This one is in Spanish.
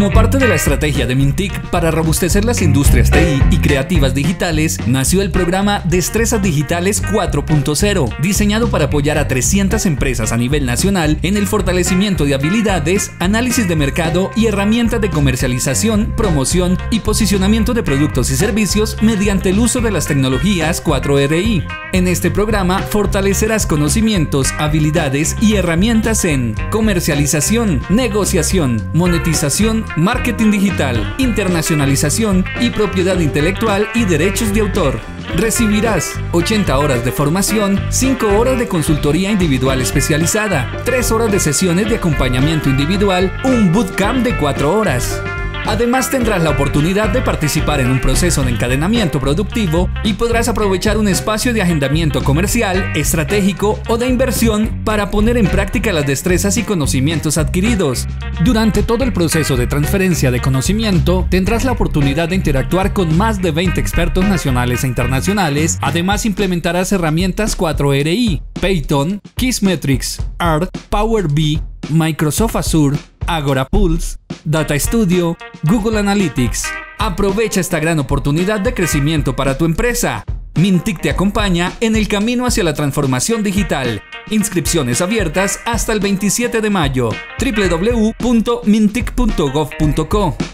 Como parte de la estrategia de Mintic para robustecer las industrias TI y creativas digitales, nació el programa Destrezas Digitales 4.0, diseñado para apoyar a 300 empresas a nivel nacional en el fortalecimiento de habilidades, análisis de mercado y herramientas de comercialización, promoción y posicionamiento de productos y servicios mediante el uso de las tecnologías 4RI. En este programa fortalecerás conocimientos, habilidades y herramientas en comercialización, negociación, monetización, marketing digital, internacionalización y propiedad intelectual y derechos de autor. Recibirás 80 horas de formación, 5 horas de consultoría individual especializada, 3 horas de sesiones de acompañamiento individual, un bootcamp de 4 horas. Además tendrás la oportunidad de participar en un proceso de encadenamiento productivo y podrás aprovechar un espacio de agendamiento comercial, estratégico o de inversión para poner en práctica las destrezas y conocimientos adquiridos. Durante todo el proceso de transferencia de conocimiento tendrás la oportunidad de interactuar con más de 20 expertos nacionales e internacionales. Además implementarás herramientas 4RI, Python, Kissmetrics, R, Power BI, Microsoft Azure, Agora Pulse, Data Studio, Google Analytics. Aprovecha esta gran oportunidad de crecimiento para tu empresa. Mintic te acompaña en el camino hacia la transformación digital. Inscripciones abiertas hasta el 27 de mayo. www.mintic.gov.co